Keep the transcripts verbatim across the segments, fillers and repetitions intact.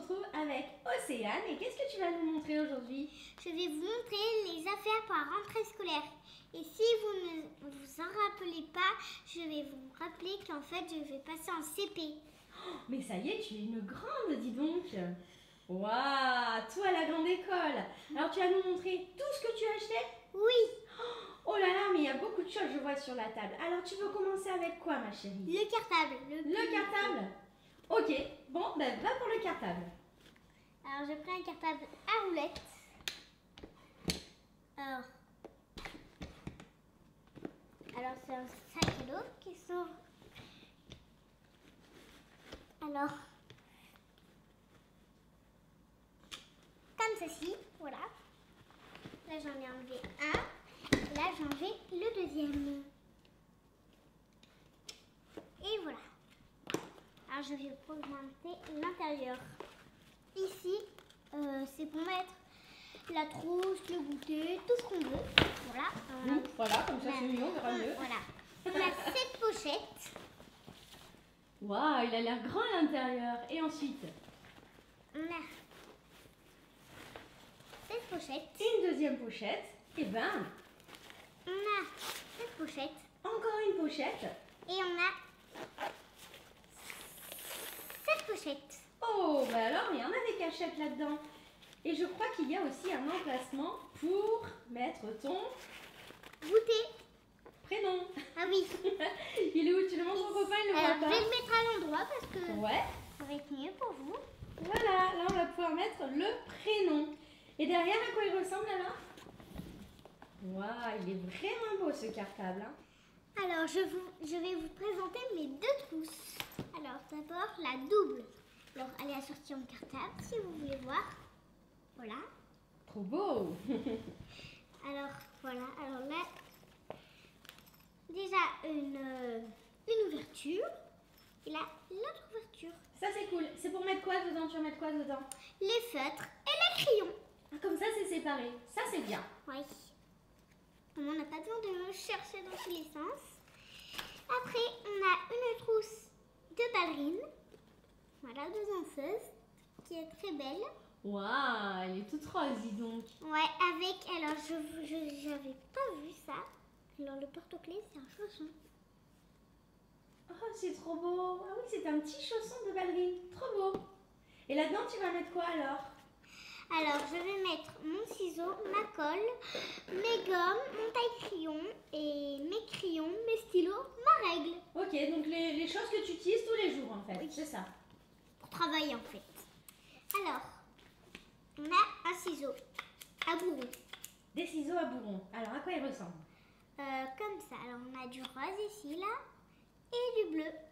retrouve avec Océane. Et qu'est-ce que tu vas nous montrer aujourd'hui? Je vais vous montrer les affaires pour la rentrée scolaire. Et si vous ne vous en rappelez pas, je vais vous rappeler qu'en fait, je vais passer en C P. Oh, mais ça y est, tu es une grande, dis donc. Waouh, tout à la grande école. Alors, tu vas nous montrer tout ce que tu as acheté? Oui. Oh là là, mais il y a beaucoup de choses, je vois, sur la table. Alors, tu veux commencer avec quoi, ma chérie? Le cartable. Le, le cartable? Ok, bon, ben va pour le cartable. Alors, je prends un cartable à roulettes. Alors, alors c'est un sac à dos qui sont... Alors, comme ceci, voilà. Là, j'en ai enlevé un. Et là, j'ai enlevé le deuxième. Et voilà. Alors, je vais vous montrer l'intérieur. Ici, euh, c'est pour mettre la trousse, le goûter, tout ce qu'on veut. Voilà. Euh, mmh, voilà, comme ça c'est mieux, on verra mieux. Voilà. On a cette pochette. Waouh, il a l'air grand à l'intérieur. Et ensuite, on a cette pochette. Une deuxième pochette. Et ben, on a cette pochette. Encore une pochette. Et on a cette pochette. Oh, bah alors, il y en a des cachettes là-dedans. Et je crois qu'il y a aussi un emplacement pour mettre ton goûter. Prénom. Ah oui. Il est où? Tu le montres au copain, il le Alors, voit pas. je vais le mettre à l'endroit parce que ouais. ça va être mieux pour vous. Voilà, là on va pouvoir mettre le prénom. Et derrière, à quoi il ressemble alors? Waouh, il est vraiment beau ce cartable. Hein. Alors, je, vous, je vais vous présenter mes deux trousses. Alors, d'abord, la double. Alors, elle est assortie en cartable, si vous voulez voir. Voilà. Trop beau. Alors, voilà. Alors là, déjà une, euh, une ouverture. Et là, l'autre ouverture. Ça, c'est cool. C'est pour mettre quoi dedans? Tu vas mettre quoi dedans? Les feutres et les crayons. Ah, comme ça, c'est séparé. Ça, c'est bien. Oui. On n'a pas besoin de me chercher dans tous les sens. Après, on a une trousse de ballerines. Voilà, de danseuses, qui est très belle. Waouh, elle est toute rose, dis donc. Ouais, avec, alors je je j'avais pas vu ça. Alors le porte-clés, c'est un chausson. Oh, c'est trop beau. Ah oui, c'est un petit chausson de ballerine. Trop beau. Et là-dedans, tu vas mettre quoi alors? Alors, je vais mettre mon ciseau, ma colle, mes gommes, mon taille-crayon et mes crayons, mes stylos, ma règle. Ok, donc les, les choses que tu utilises tous les jours en fait, oui. C'est ça. Pour travailler en fait. Alors, on a un ciseau à bourron. Des ciseaux à bourron. Alors, à quoi ils ressemblent? euh, Comme ça. Alors, on a du rose ici, là, et du bleu.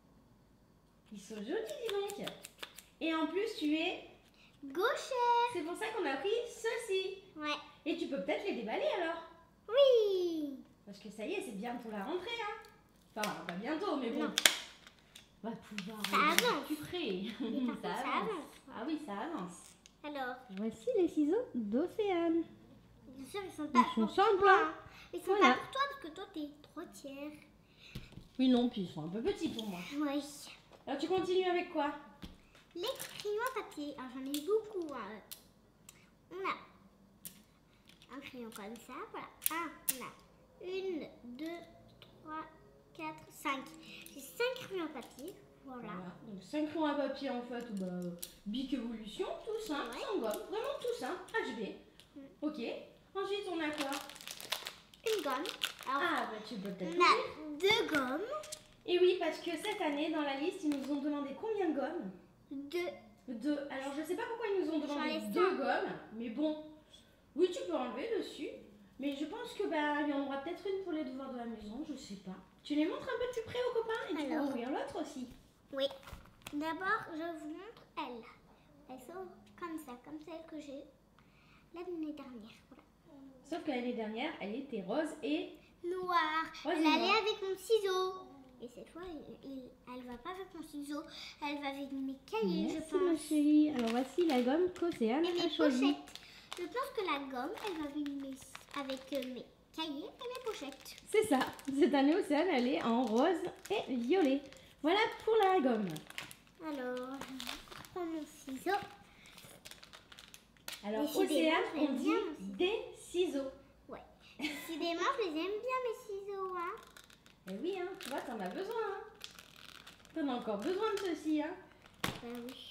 Ils sont jolis, dis donc. Et en plus, tu es... gauchère. C'est pour ça qu'on a pris ceci. Ouais. Et tu peux peut-être les déballer alors? Oui. Parce que ça y est, c'est bientôt la rentrée. Hein. Enfin, pas bientôt, mais bon. Non. On va pouvoir... Ça avance. Plus près. ça, ça, ça avance. avance. Ah oui, ça avance. Alors, voici les ciseaux d'Océane. bien sûr, ils sont pas Ils sont pour sans toi. blanc. Ils sont Voilà. pas pour toi parce que toi, t'es trois tiers. Oui, non, puis ils sont un peu petits pour moi. Oui. Alors, tu continues avec quoi? Les crayons à papier. Alors, j'en ai beaucoup. Hein. On a un crayon comme ça. Voilà. Un, on a une, deux, trois, quatre, cinq. J'ai cinq crayons à papier. Voilà. Voilà. Donc cinq crayons à papier en fait, bah, Bic Evolution, tous hein, ouais. Sans gomme, vraiment tous hein, H B. Mm. Ok. Ensuite on a quoi? Une gomme. Alors, ah bah tu peux peut-être. On a deux gommes. Et oui, parce que cette année dans la liste ils nous ont demandé combien de gommes? Deux. Deux. Alors je sais pas pourquoi ils nous ont demandé J'enlève deux ça. gommes, mais bon. Oui tu peux enlever dessus. Mais je pense que bah il y en aura peut-être une pour les devoirs de la maison, je sais pas. Tu les montres un peu de plus près aux copains et tu peux Alors. ouvrir l'autre aussi. Oui. D'abord, je vous montre elle. Elle sort comme ça, comme celle que j'ai l'année dernière. Voilà. Sauf que l'année dernière, elle était rose et... Noire. Rose elle et allait noire. avec mon ciseau. Et cette fois, il, il, elle va pas avec mon ciseau. Elle va avec mes cahiers, Merci, je pense. ma chérie. Alors voici la gomme qu'Océane Et a mes choisie. pochettes. Je pense que la gomme, elle va avec mes, avec euh, mes cahiers et mes pochettes. C'est ça. Cette année, Océane, elle est en rose et violet. Voilà pour la gomme. Alors, je prends mon ciseau. Alors, Décidément, Océane, je on l'aime dit bien aussi. des ciseaux. Ouais. Décidément, je les aime bien, mes ciseaux, hein. Eh oui, hein, tu vois, t'en as besoin. Hein. T'en as encore besoin de ceci, hein. Ben oui.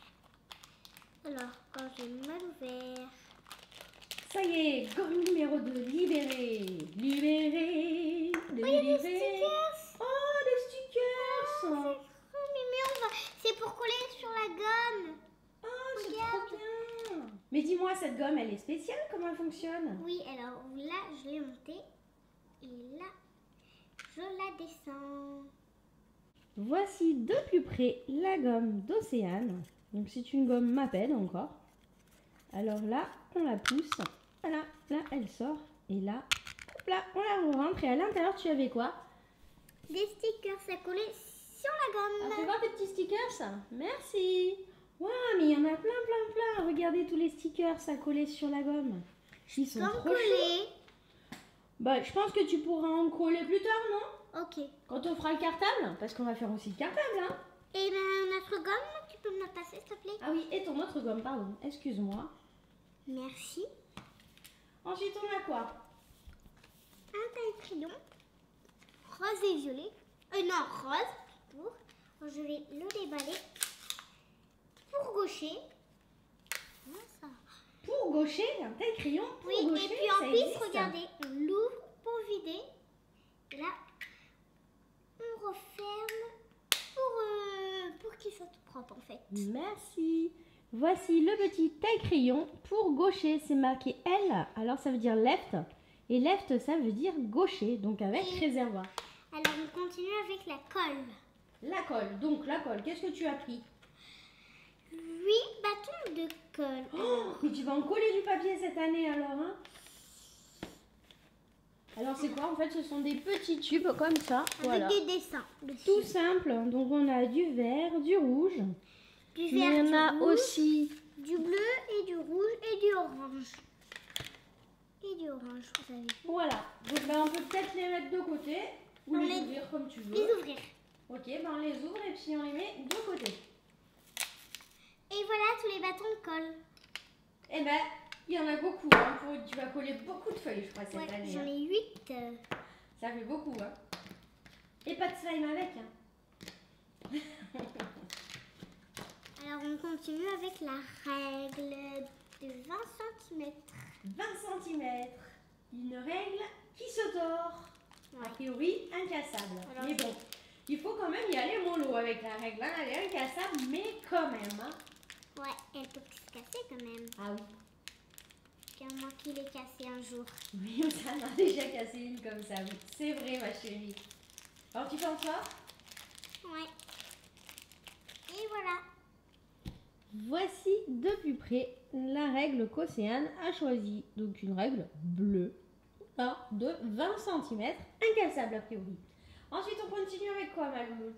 Alors, quand j'ai mal ouvert... Ça y est, gomme numéro deux, libéré. Libéré. Oh, il y a des libéré. stickers. Oh, des stickers. Oh, mais, mais on va... C'est pour coller sur la gomme. Oh, c'est Regarde. trop bien. Mais dis-moi, cette gomme, elle est spéciale? Comment elle fonctionne? Oui, alors là, je l'ai montée. Et là, je la descends. Voici de plus près la gomme d'Océane. Donc c'est une gomme Maped encore. Alors là, on la pousse. Voilà, là elle sort. Et là, hop là, on la rentre. Et à l'intérieur, tu avais quoi? Des stickers à coller sur la gomme. Ah, fais voir tes petits stickers. Merci. Waouh, mais il y en a plein, plein, plein. Regardez tous les stickers à coller sur la gomme. Ils sont Comme trop coller. chauds. Bah, je pense que tu pourras en coller plus tard, non? Ok. Quand on fera le cartable, parce qu'on va faire aussi le cartable, hein. Et ben, notre gomme, tu peux me la passer, s'il te plaît? Ah oui, et ton autre gomme, pardon. Excuse-moi. Merci. Ensuite, on a quoi? Un taille-crayon. Rose et violet. Euh, non, rose. Pour. Je vais le déballer. Pour gaucher. Comment ça? Pour gaucher, un taille crayon pour Oui, gaucher, et puis ça en plus, existe. regardez, on l'ouvre pour vider. Et là, on referme pour, euh, pour qu'il soit tout propre en fait. Merci. Voici le petit taille crayon pour gaucher. C'est marqué L, alors ça veut dire left. Et left, ça veut dire gaucher, donc avec Et- réservoir. Alors, on continue avec la colle. La colle, donc la colle, qu'est-ce que tu as pris? huit bâtons de colle. Oh, mais tu vas en coller du papier cette année alors, hein? Alors c'est quoi en fait? Ce sont des petits tubes comme ça, Avec voilà. des dessins dessus. Tout simple, donc on a du vert, du rouge. Du Mais vert, il y en du a rouge, aussi. du bleu et du rouge et du orange. Et du orange, vous avez vu. Voilà, donc là on peut peut-être les mettre de côté ou On les les- ouvrir comme tu veux. Les ouvrir. Ok, ben on les ouvre et puis on les met de côté. Et voilà tous les bâtons de colle. Eh ben, il y en a beaucoup, hein, pour- tu vas coller beaucoup de feuilles je crois cette Ouais, année. j'en hein. ai huit. euh. Ça fait beaucoup, hein. Et pas de slime avec, hein. Alors on continue avec la règle de vingt centimètres. vingt centimètres, une règle qui se tord. Ouais. A priori, incassable. Alors, mais bon, il faut quand même y aller mollo avec la règle, hein. Elle est incassable, mais quand même, hein. Ouais, elle peut se casser quand même. Ah oui. Qu'à moi qui l'ai cassée un jour. Oui, ça m'a déjà cassé une comme ça, oui. C'est vrai, ma chérie. Alors, tu t'en sors? Ouais. Et voilà. Voici de plus près la règle qu'Océane a choisie. Donc, une règle bleue hein, de vingt centimètres, incassable a priori. Ensuite, on continue avec quoi, ma louloute?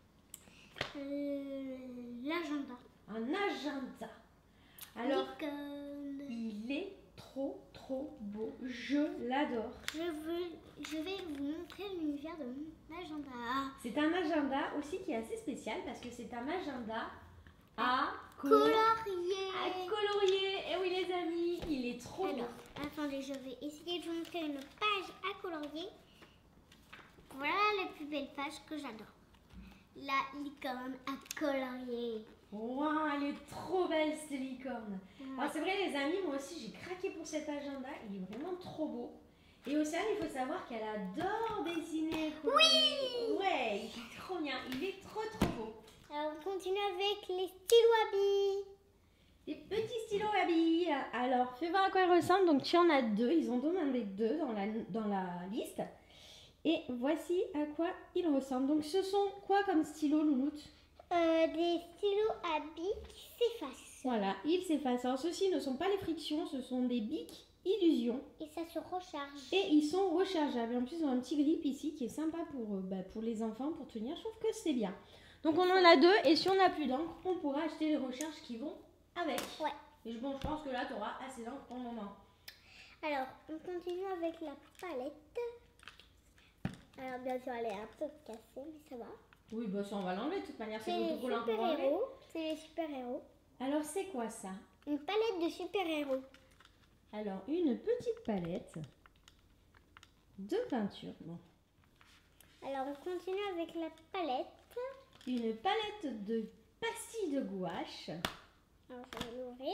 Euh, L'agenda. Un agenda. Alors, Licorne. il est trop, trop beau. Je l'adore. Je, veux, je vais vous montrer l'univers de mon agenda. C'est un agenda aussi qui est assez spécial parce que c'est un agenda à, co- Colorier. à colorier. Et oui, les amis, il est trop beau. Alors, attendez, je vais essayer de vous montrer une page à colorier. Voilà la plus belle page que j'adore. La licorne à colorier. Waouh, elle est trop belle cette licorne. Ouais. Alors c'est vrai les amis, moi aussi j'ai craqué pour cet agenda, il est vraiment trop beau. Et Océane, il faut savoir qu'elle adore dessiner. Oui. Ouais, il est trop bien, il est trop trop beau. Alors, on continue avec les stylos à billes. Des petits stylos à billes. Alors fais voir à quoi ils ressemblent. Donc tu en as deux, ils ont demandé deux dans la, dans la liste. Et voici à quoi ils ressemblent. Donc ce sont quoi comme stylos, louloute? Euh, des stylos à billes qui s'effacent. Voilà, ils s'effacent. Alors ceux-ci ne sont pas les frictions, ce sont des bics illusions. Et ça se recharge. Et ils sont rechargeables. Et en plus, ils ont un petit grip ici qui est sympa pour, euh, bah, pour les enfants, pour tenir. Je trouve que c'est bien. Donc on en a deux. Et si on n'a plus d'encre, on pourra acheter les recharges qui vont avec. Ouais. Et bon, je pense que là, tu auras assez d'encre pour le moment. Alors, on continue avec la palette. Alors, bien sûr, elle est un peu cassée, mais ça va. Oui, bah ça, on va l'enlever de toute manière. C'est C'est les l'autocollant qu'on va enlever. super-héros. C'est les super-héros. Alors, c'est quoi ça? une palette de super-héros. Alors, une petite palette de peinture. Bon. Alors, on continue avec la palette. Une palette de pastilles de gouache. Alors, je vais l'ouvrir.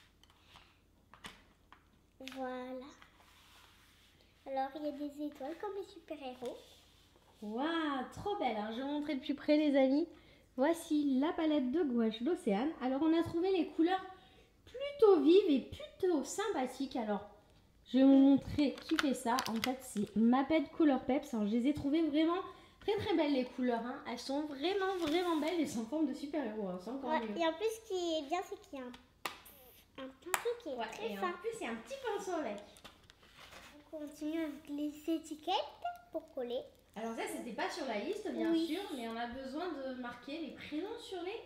Voilà. Alors, il y a des étoiles comme les super-héros. Waouh, trop belle. Alors, je vais vous montrer de plus près, les amis. Voici la palette de gouache d'Océane. Alors, on a trouvé les couleurs plutôt vives et plutôt sympathiques. Alors, je vais vous montrer qui fait ça. En fait, c'est Maped Color Peps. Alors, je les ai trouvées vraiment très très belles, les couleurs. Hein. Elles sont vraiment vraiment belles et sont en forme de super-héros. Hein. C'est encore Ouais, mieux. et en plus, ce qui est bien, c'est qu'il y a un, un pinceau qui est Ouais, très et fin. en plus, il y a un petit pinceau avec. On continue avec les étiquettes pour coller. Alors ça, c'était pas sur la liste, bien Oui. sûr, mais on a besoin de marquer les prénoms sur les...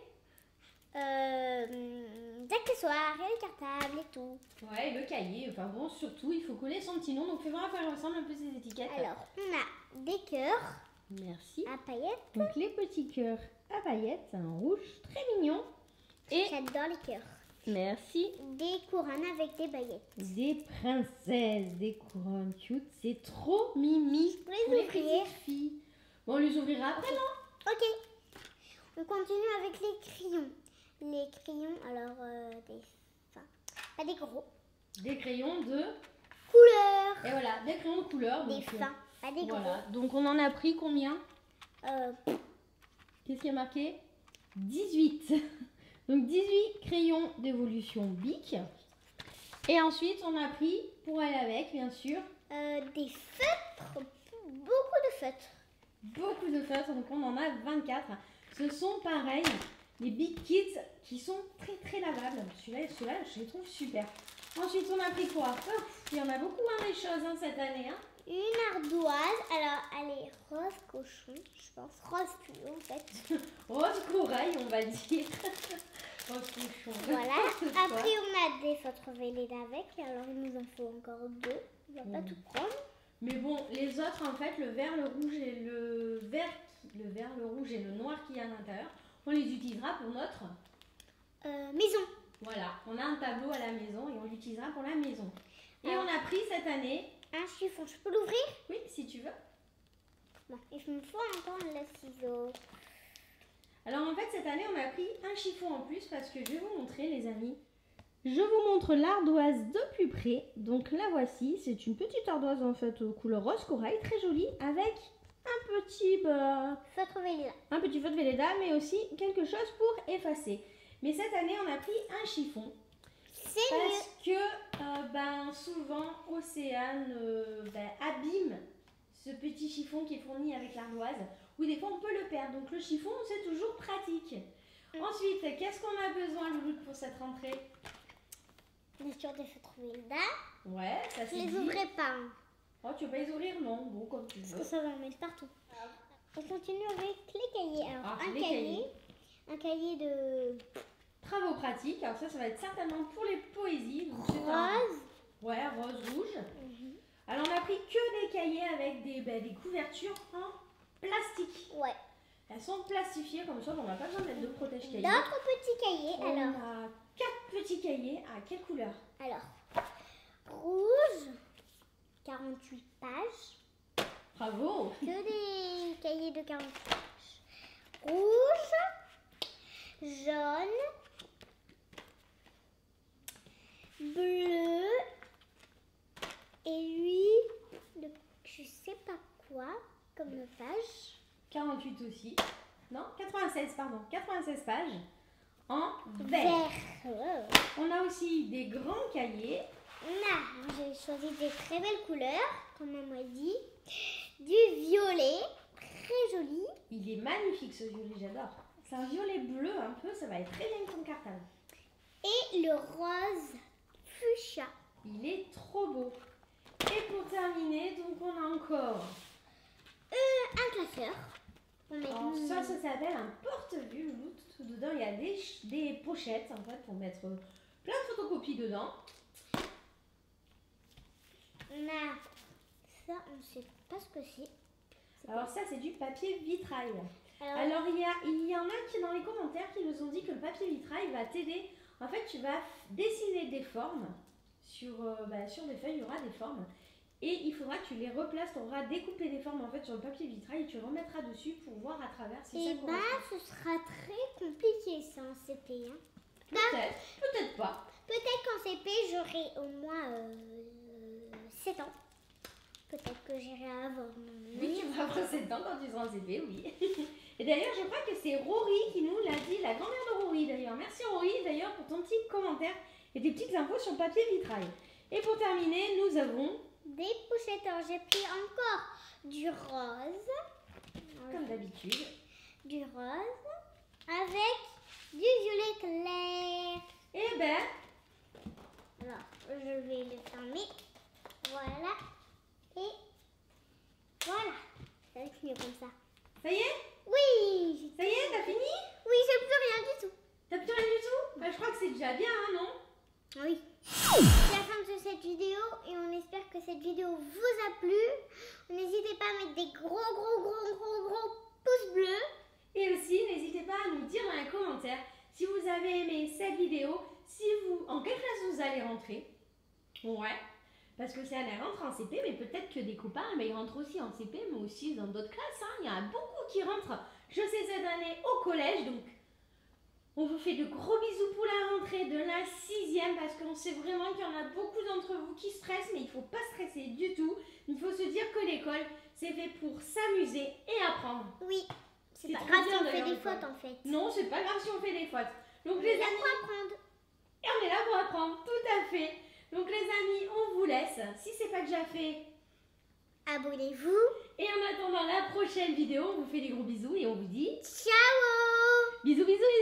Euh, accessoires et les cartables et tout. Ouais, le cahier. Enfin bon, surtout, il faut coller son petit nom. Donc, fais voir à quoi elles ressemblent un peu ces étiquettes. Alors, on a des cœurs Merci. à paillettes. Donc, les petits cœurs à paillettes, un rouge très mignon. Et J'adore les cœurs. merci. Des couronnes avec des baguettes. Des princesses, des couronnes cute. C'est trop mimi. Pour les pour les ouvrir. petites filles. Bon, on les ouvrira après, non? Ok. On continue avec les crayons. Les crayons, alors, euh, des... Enfin, pas des gros. Des crayons de... Couleurs. Et voilà, des crayons de couleur. Des donc, euh, fins, pas des Voilà. Donc, on en a pris combien? gros. Euh, Qu'est-ce qui est marqué? dix-huit. Donc dix-huit crayons d'évolution Bic. Et ensuite, on a pris, pour aller avec, bien sûr, euh, des feutres. Beaucoup de feutres. beaucoup de feutres. Donc on en a vingt-quatre. Ce sont pareil, les Big Kits qui sont très très lavables. Celui-là, celui-là, je les trouve super. Ensuite, on a pris quoi? Oh, il y en a beaucoup hein, des choses hein, cette année. Hein. Une ardoise. Alors, elle est rose cochon, je pense. Rose fluo, en fait. Rose corail, on va dire. Rose cochon. Voilà. N'importe quoi. Après, on a des feutres Velleda avec. Alors, il nous en faut encore deux. On va pas Mhm. tout prendre. Mais bon, les autres, en fait, le vert, le rouge et le vert, qui- le vert, le rouge et le noir qui est à l'intérieur, on les utilisera pour notre... Euh, maison. Voilà, on a un tableau à la maison et on l'utilisera pour la maison. Et Alors. on a pris cette année... Un chiffon. Je peux l'ouvrir? Oui, si tu veux. Bon, il me faut encore le ciseau. Alors en fait, cette année, on a pris un chiffon en plus parce que je vais vous montrer, les amis. Je vous montre l'ardoise de plus près. Donc la voici, c'est une petite ardoise en fait aux couleurs rose corail, très jolie, avec un petit, bah, Feutre Velleda. un petit feu de Velleda, mais aussi quelque chose pour effacer. Mais cette année, on a pris un chiffon. C'est mieux. Parce que euh, ben, souvent, Océane euh, ben, abîme ce petit chiffon qui est fourni avec l'ardoise, ou des fois on peut le perdre. Donc le chiffon, c'est toujours pratique. Mm. Ensuite, qu'est-ce qu'on a besoin, Louloute, pour cette rentrée? Bien sûr, des feutres Velleda. Ouais, ça Je c'est les dit. ouvrirai pas. Hein, Oh, tu veux pas les ouvrir? Non, bon, comme tu parce veux. que ça va en mettre partout. On continue avec les cahiers. Alors, Ah, un les cahier. cahiers. Un cahier de Travaux pratiques, alors ça, ça va être certainement pour les poésies. Donc, c'est un- rose. Ouais, rose, rouge. Mhm. Alors on a pris que des cahiers avec des, ben, des couvertures en plastique. Ouais. Elles sont plastifiées comme ça, on n'a pas besoin d'être de protège-cahiers. D'autres petits cahiers. On Alors, a quatre petits cahiers. À quelle couleur? alors, rouge, quarante-huit pages. Bravo! Que des cahiers de quarante-huit pages. Rouge, jaune, bleu, et lui, de je sais pas quoi, comme page. quarante-huit aussi. Non, quatre-vingt-seize, pardon. quatre-vingt-seize pages en vert. Vert. Wow. On a aussi des grands cahiers. On a, j'ai choisi des très belles couleurs, comme maman a dit. Du violet, très joli. Il est magnifique ce violet, j'adore. C'est un violet bleu un peu, ça va être très bien comme cartable. Et le rose fuchsia. Il est trop beau. Et pour terminer, donc on a encore... Euh, un classeur. On met Alors, une- ça, ça s'appelle un porte-vue, Loulou. Tout dedans, il y a des, ch- des pochettes en fait pour mettre plein de photocopies dedans. On a ça, on ne sait pas ce que c'est. C'est Alors quoi? ça, c'est du papier vitrail. Alors, Alors il y, a, il y en a qui dans les commentaires qui nous ont dit que le papier vitrail va t'aider En fait, tu vas dessiner des formes sur, euh, bah, sur des feuilles, il y aura des formes. Et il faudra que tu les replaces, tu auras découpé des formes en fait sur le papier vitrail et tu remettras dessus pour voir à travers si Et ça bah, correspond. ce sera très compliqué ça en C P. Hein. Peut-être, peut-être pas. Peut-être qu'en C P, j'aurai au moins euh, sept ans. Peut-être que j'irai avant. Oui, tu vas avoir sept ans quand tu seras en C P, oui. Et d'ailleurs, je crois que c'est Rory qui nous l'a dit, la grand-mère de Rory d'ailleurs. Merci Rory d'ailleurs pour ton petit commentaire et tes petites infos sur le papier vitrail. Et pour terminer, nous avons... des pochettes. Alors, j'ai pris encore du rose. Comme d'habitude. Du rose avec du violet clair. Et ben... Alors, je vais le fermer. Voilà. Et voilà. Ça va être mieux comme ça. Ça y est? Oui. Ça y est, t'as fini? Oui, j'ai plus rien du tout. T'as plus rien du tout? Bah, je crois que c'est déjà bien, hein, non? Oui. C'est la fin de cette vidéo et on espère que cette vidéo vous a plu. N'hésitez pas à mettre des gros, gros, gros, gros, gros pouces bleus. Et aussi, n'hésitez pas à nous dire dans les commentaires si vous avez aimé cette vidéo, si vous, en quelle classe vous allez rentrer. Ouais, parce que c'est elle rentre en C P, mais peut-être que des copains, mais ils rentrent aussi en C P, mais aussi dans d'autres classes. Hein. Il y en a beaucoup qui rentrent, je sais, cette année au collège, donc on vous fait de gros bisous pour la rentrée de la sixième, parce qu'on sait vraiment qu'il y en a beaucoup d'entre vous qui stressent, mais il ne faut pas stresser du tout. Il faut se dire que l'école, c'est fait pour s'amuser et apprendre. Oui. C'est C'est pas trop grave bien si on fait d'ailleurs, des l'école. fautes en fait. Non, c'est pas grave si on fait des fautes. Donc On les est là amis, pour apprendre. et on est là pour apprendre, tout à fait. Donc les amis, on vous laisse. Si c'est pas déjà fait, Abonnez-vous. et en attendant la prochaine vidéo, on vous fait des gros bisous et on vous dit Ciao. bisous bisous.